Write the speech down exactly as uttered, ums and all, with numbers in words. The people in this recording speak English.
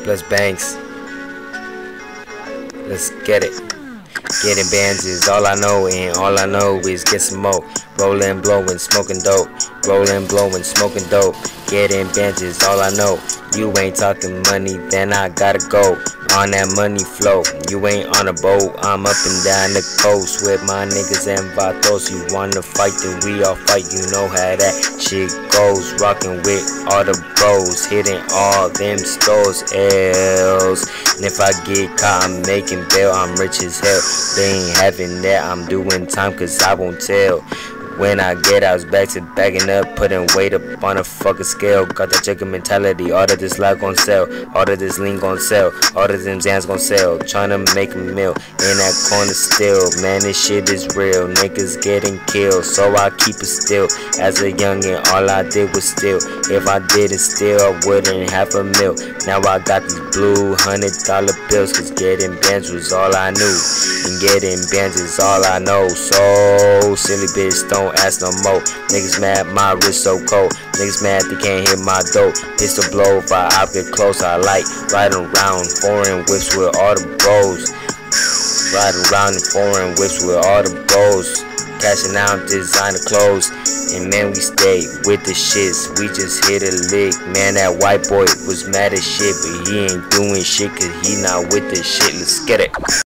plus banks. Let's get it. Getting bands is all I know, and all I know is get some more. Rollin', blowin', smoking dope. Rollin', blowin', smoking dope. Getting bands is all I know. You ain't talking money, then I gotta go on that money flow. You ain't on a boat, I'm up and down the coast with my niggas and vatos. You wanna fight, then we all fight. You know how that shit goes. Rockin' with all the bros, hitting all them stores, L's. And if I get caught, I'm making bail. I'm rich as hell. They ain't having that. I'm doing time, cause I won't tell. When I get out, back to backing up, putting weight up on a fucking scale. Got that chicken mentality, all of this life gon' sell, all of this lean gon' sell, all of them Zans gon' sell. Tryna make a meal in that corner still. Man, this shit is real, niggas getting killed, so I keep it still. As a youngin', all I did was steal. If I didn't steal, I wouldn't have a meal. Now I got these blue hundred dollar bills, cause getting bands was all I knew, and getting bands is all I know. So silly bitch, don't ask no more. Niggas mad, my wrist so cold. Niggas mad they can't hit my dope. Pistol blow if I get close. I like riding around foreign whips with all the bros. Riding around in foreign whips with all the bros. Cashing out designer clothes. And man, we stay with the shits. We just hit a lick. Man, that white boy was mad as shit, but he ain't doing shit cause he not with the shit. Let's get it.